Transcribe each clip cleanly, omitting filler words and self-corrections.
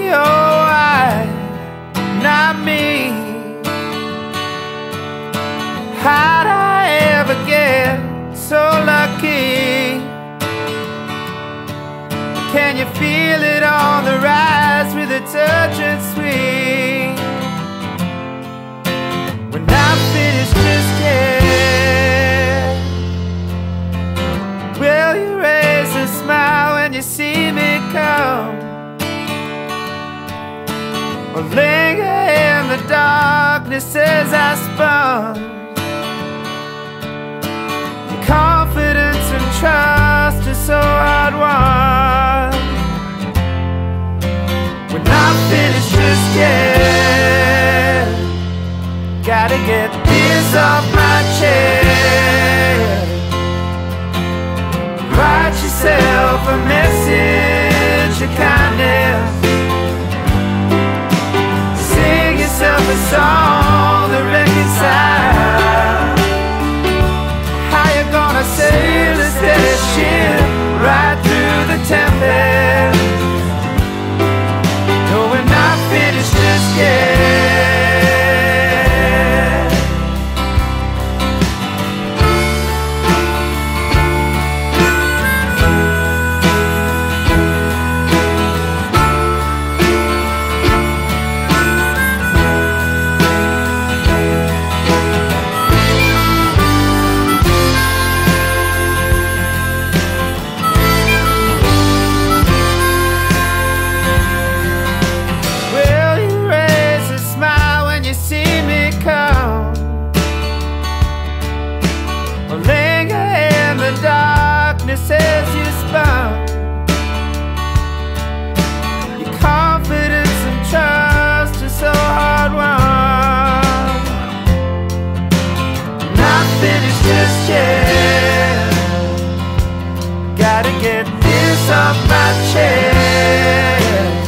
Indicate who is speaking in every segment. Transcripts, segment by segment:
Speaker 1: your wife, not me. How'd I ever get so lucky? Can you feel it on the rise with a touch and sweet? We're not finished just yet. Will you raise a smile when you see me come? Or linger in the darkness as I spun? Your confidence and trust is so hard won. We're not finished just yet. Gotta get this off my chest. Write yourself a message of kindness. Sing yourself a song that reconciles. How you gonna sail a steady ship right through the tempest? No, we're not finished just yet. As you spun, your confidence and trust is so hard won. Not finished just yet. Gotta get this off my chest.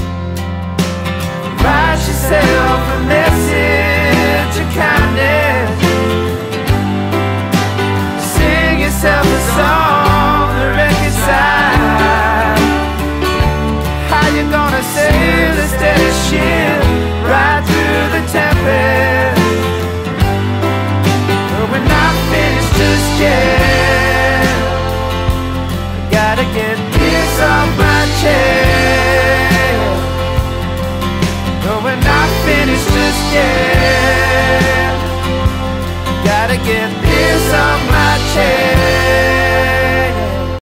Speaker 1: Write yourself a message of kindness. Sing yourself a song. How you gonna sail a steady ship right through the tempest? But we're not finished just yet. I gotta get this off my chest. But we're not finished just yet.